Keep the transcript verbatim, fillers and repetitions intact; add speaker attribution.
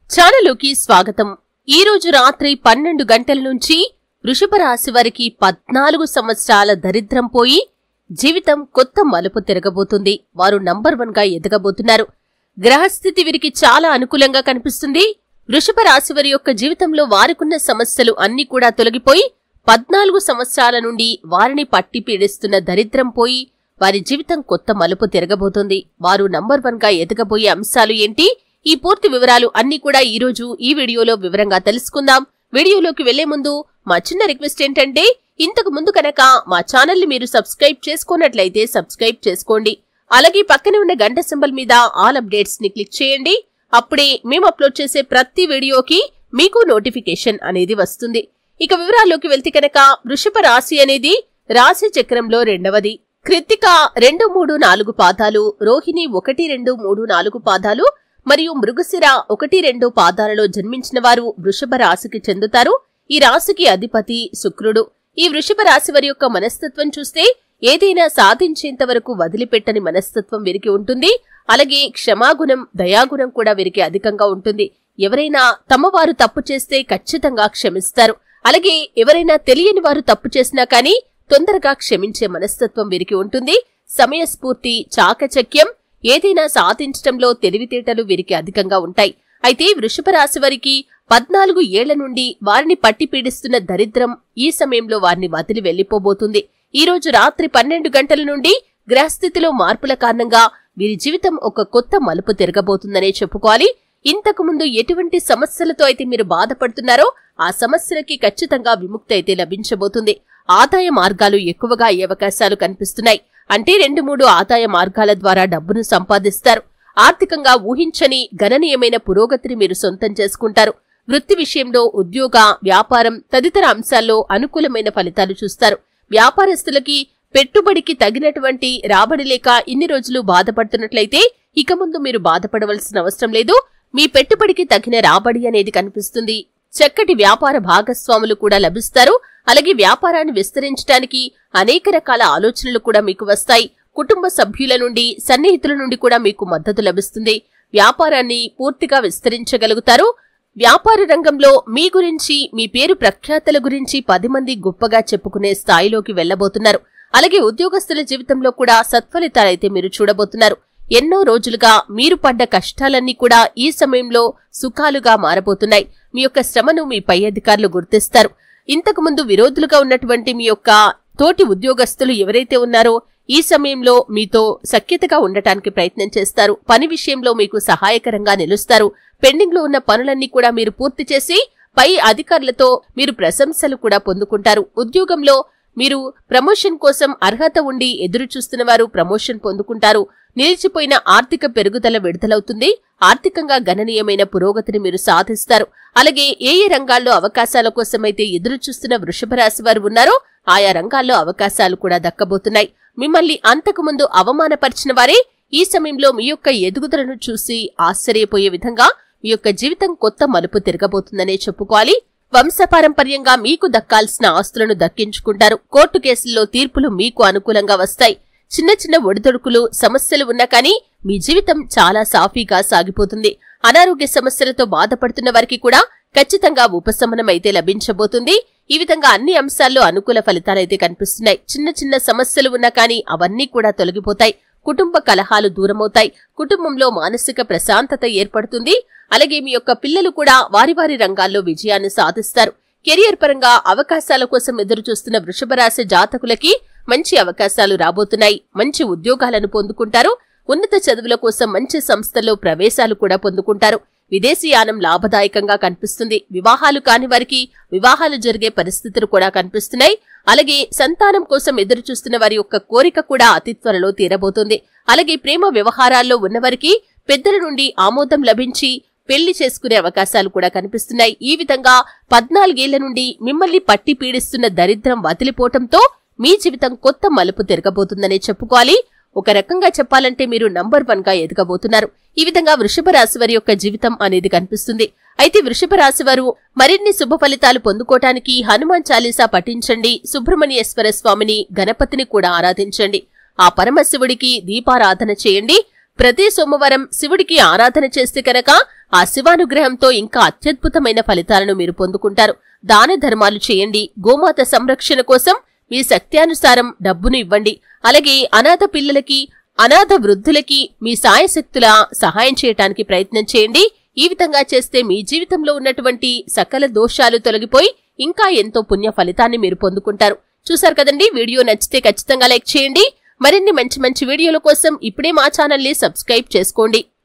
Speaker 1: ఛానలుకి స్వాగతం। ఈ రోజు రాత్రి పన్నెండు గంటల నుంచి వృషభ రాశి వారికి పద్నాలుగు సంవత్సరాల దరిద్రం పోయి జీవితం కొత్త మలుపు తిరగబోతుంది। వారు నంబర్ వన్ గా ఎదగబోతున్నారు। గ్రహస్థితి వీరికి చాలా అనుకూలంగా కనిపిస్తుంది। వృషభ రాశి వారి యొక్క జీవితంలో వారికున్న సమస్యలు అన్ని కూడా తొలగిపోయి పద్నాలుగు సంవత్సరాల నుండి వారిని పట్టి పీడిస్తున్న దరిద్రం పోయి వారి జీవితం కొత్త మలుపు తిరగబోతుంది। వారు నంబర్ వన్ గా ఎదగబోయే అంశాలు ఏంటి, ఈ పూర్తి వివరాలు అన్ని కూడా ఈ రోజు ఈ వీడియోలో వివరంగా తెలుసుకుందాం। వీడియోలోకి వెళ్లే ముందు మా చిన్న రిక్వెస్ట్ ఏంటంటే, ఇంతకు ముందు కనుక మా ఛానల్ ని మీరు సబ్స్క్రైబ్ చేసుకున్నట్లయితే సబ్స్క్రైబ్ చేసుకోండి। అలాగే పక్కనే ఉన్న గంట సింబల్ మీద ఆల్ అప్డేట్స్ ని క్లిక్ చేయండి। అప్పుడే మేము అప్లోడ్ చేసే ప్రతి వీడియోకి మీకు నోటిఫికేషన్ అనేది వస్తుంది। ఇక వివరాల్లోకి వెళ్తే కనుక, వృషభ రాశి అనేది రాశి చక్రంలో రెండవది। కృత్తిక రెండు మూడు నాలుగు పాదాలు, రోహిణి ఒకటి రెండు మూడు నాలుగు పాదాలు మరియు మృగశిర ఒకటి రెండు పాదాలలో జన్మించిన వారు వృషభ రాశికి చెందుతారు। ఈ రాశికి అధిపతి శుక్రుడు। ఈ వృషభ రాశి వారి యొక్క మనస్తత్వం చూస్తే ఏదైనా సాధించేంత వరకు వదిలిపెట్టని మనస్తత్వం వీరికి ఉంటుంది। అలాగే క్షమాగుణం, దయాగుణం కూడా వీరికి అధికంగా ఉంటుంది। ఎవరైనా తమ వారు తప్పు చేస్తే ఖచ్చితంగా క్షమిస్తారు। అలాగే ఎవరైనా తెలియని వారు తప్పు చేసినా కానీ తొందరగా క్షమించే మనస్తత్వం వీరికి ఉంటుంది। సమయస్ఫూర్తి, చాకచక్యం, ఏదైనా సాధించడంలో తెలివితేటలు వీరికి అధికంగా ఉంటాయి। అయితే వృషభ రాశి వారికి పద్నాలుగు ఏళ్ల నుండి వారిని పట్టి పీడిస్తున్న దరిద్రం ఈ సమయంలో వారిని వదిలి వెళ్లిపోబోతుంది। ఈ రోజు రాత్రి పన్నెండు గంటల నుండి గ్రహస్థితిలో మార్పుల కారణంగా వీరి జీవితం ఒక కొత్త మలుపు తిరగబోతుందనే చెప్పుకోవాలి। ఇంతకు ముందు ఎటువంటి సమస్యలతో అయితే మీరు బాధపడుతున్నారో ఆ సమస్యలకి ఖచ్చితంగా విముక్తి అయితే లభించబోతుంది। ఆదాయ మార్గాలు ఎక్కువగా అయ్యే అవకాశాలు కనిపిస్తున్నాయి। అంటే రెండు మూడు ఆదాయ మార్గాల ద్వారా డబ్బును సంపాదిస్తారు। ఆర్థికంగా ఊహించని గణనీయమైన పురోగతిని మీరు సొంతం చేసుకుంటారు। వృత్తి విషయంలో ఉద్యోగ, వ్యాపారం తదితర అంశాల్లో అనుకూలమైన ఫలితాలు చూస్తారు। వ్యాపారస్తులకి పెట్టుబడికి తగినటువంటి రాబడి లేక ఇన్ని రోజులు బాధపడుతున్నట్లయితే ఇక ముందు మీరు బాధపడవలసిన అవసరం లేదు। మీ పెట్టుబడికి తగిన రాబడి అనేది కనిపిస్తుంది। చక్కటి వ్యాపార భాగస్వాములు కూడా లభిస్తారు। అలాగే వ్యాపారాన్ని విస్తరించడానికి అనేక రకాల ఆలోచనలు కూడా మీకు వస్తాయి। కుటుంబ సభ్యుల నుండి, సన్నిహితుల నుండి కూడా మీకు మద్దతు లభిస్తుంది। వ్యాపారాన్ని పూర్తిగా విస్తరించగలుగుతారు। వ్యాపార రంగంలో మీ గురించి, మీ పేరు ప్రఖ్యాతల గురించి పది మంది గొప్పగా చెప్పుకునే స్థాయిలోకి వెళ్లబోతున్నారు। అలాగే ఉద్యోగస్తుల జీవితంలో కూడా సత్ఫలితాలైతే మీరు చూడబోతున్నారు। ఎన్నో రోజులుగా మీరు పడ్డ కష్టాలన్నీ కూడా ఈ సమయంలో సుఖాలుగా మారబోతున్నాయి। మీ యొక్క శ్రమను మీ పై అధికారులు గుర్తిస్తారు। ఇంతకు ముందు విరోధులుగా ఉన్నటువంటి మీ యొక్క తోటి ఉద్యోగస్తులు ఎవరైతే ఉన్నారో ఈ సమయంలో మీతో సఖ్యతగా ఉండటానికి ప్రయత్నం చేస్తారు। పని విషయంలో మీకు సహాయకరంగా నిలుస్తారు। పెండింగ్ లో ఉన్న పనులన్నీ కూడా మీరు పూర్తి చేసి పై అధికారులతో మీరు ప్రశంసలు కూడా పొందుకుంటారు। ఉద్యోగంలో మీరు ప్రమోషన్ కోసం అర్హత ఉండి ఎదురు చూస్తున్న వారు ప్రమోషన్ పొందుకుంటారు। నిలిచిపోయిన ఆర్థిక పెరుగుదల విడుదలవుతుంది। ఆర్థికంగా గణనీయమైన పురోగతిని మీరు సాధిస్తారు। అలాగే ఏ ఏ రంగాల్లో అవకాశాల కోసమైతే ఎదురు చూస్తున్న వృషభ రాశి వారు ఉన్నారో ఆయా రంగాల్లో అవకాశాలు కూడా దక్కబోతున్నాయి। మిమ్మల్ని అంతకుముందు అవమానపరిచిన వారే ఈ సమయంలో మీ యొక్క ఎదుగుదలను చూసి ఆశ్చర్యపోయే విధంగా మీ యొక్క జీవితం కొత్త మలుపు తిరగబోతుందనే చెప్పుకోవాలి। వంశపారంపర్యంగా మీకు దక్కాల్సిన ఆస్తులను దక్కించుకుంటారు। కోర్టు కేసుల్లో తీర్పులు మీకు అనుకూలంగా వస్తాయి। చిన్న చిన్న ఒడిదొడుకులు, సమస్యలు ఉన్నా కానీ మీ జీవితం చాలా సాఫీగా సాగిపోతుంది। అనారోగ్య సమస్యలతో బాధపడుతున్న వారికి కూడా ఖచ్చితంగా ఉపశమనం అయితే లభించబోతుంది। ఈ విధంగా అన్ని అంశాల్లో అనుకూల ఫలితాలైతే కనిపిస్తున్నాయి। చిన్న చిన్న సమస్యలు ఉన్నా కానీ అవన్నీ కూడా తొలగిపోతాయి। కుటుంబ కలహాలు దూరమవుతాయి। కుటుంబంలో మానసిక ప్రశాంతత ఏర్పడుతుంది। అలాగే మీ యొక్క పిల్లలు కూడా వారి వారి రంగాల్లో విజయాన్ని సాధిస్తారు। కెరియర్ పరంగా అవకాశాల కోసం ఎదురు చూస్తున్న వృషభ రాశి జాతకులకి మంచి అవకాశాలు రాబోతున్నాయి। మంచి ఉద్యోగాలను పొందుకుంటారు। ఉన్నత చదువుల కోసం మంచి సంస్థల్లో ప్రవేశాలు కూడా పొందుకుంటారు। విదేశీయానం లాభదాయకంగా కనిపిస్తుంది। వివాహాలు కాని వారికి వివాహాలు జరిగే పరిస్థితులు కూడా కనిపిస్తున్నాయి। అలాగే సంతానం కోసం ఎదురు చూస్తున్న వారి యొక్క కోరిక కూడా అతి త్వరలో తీరబోతుంది। అలాగే ప్రేమ వ్యవహారాల్లో ఉన్నవారికి పెద్దల నుండి ఆమోదం లభించి పెళ్లి చేసుకునే అవకాశాలు కూడా కనిపిస్తున్నాయి। ఈ విధంగా పద్నాలుగేళ్ల నుండి మిమ్మల్ని పట్టి పీడిస్తున్న దరిద్రం వదిలిపోవటంతో మీ జీవితం కొత్త మలుపు తిరగబోతుందనే చెప్పుకోవాలి। ఒక రకంగా చెప్పాలంటే మీరు నంబర్ వన్ గా ఎదగబోతున్నారు। ఈ విధంగా వృషభ రాశి వారి యొక్క జీవితం అనేది కనిపిస్తుంది। అయితే వృషభ రాశి వారు మరిన్ని శుభ ఫలితాలు పొందుకోవటానికి హనుమాన్ చాలీసా పఠించండి, సుబ్రహ్మణ్యేశ్వర స్వామిని, గణపతిని కూడా ఆరాధించండి। ఆ పరమశివుడికి దీపారాధన చేయండి। ప్రతి సోమవారం శివుడికి ఆరాధన చేస్తే కనుక ఆ శివానుగ్రహంతో ఇంకా అత్యద్భుతమైన ఫలితాలను మీరు పొందుకుంటారు. దాన ధర్మాలు చేయండి. గోమాత సంరక్షణ కోసం మీ శక్త్యానుసారం డబ్బును ఇవ్వండి. అలాగే అనాథ పిల్లలకి, అనాథ వృద్ధులకి మీ సాయశక్తుల సహాయం చేయటానికి ప్రయత్నం చేయండి. ఈ విధంగా చేస్తే మీ జీవితంలో ఉన్నటువంటి సకల దోషాలు తొలగిపోయి ఇంకా ఎంతో పుణ్య ఫలితాన్ని మీరు పొందుకుంటారు. చూసారు కదండి, వీడియో నచ్చితే ఖచ్చితంగా లైక్ చేయండి. మరిన్ని మంచి మంచి వీడియోల కోసం ఇప్పుడే మా ఛానల్ ని సబ్స్క్రైబ్ చేసుకోండి.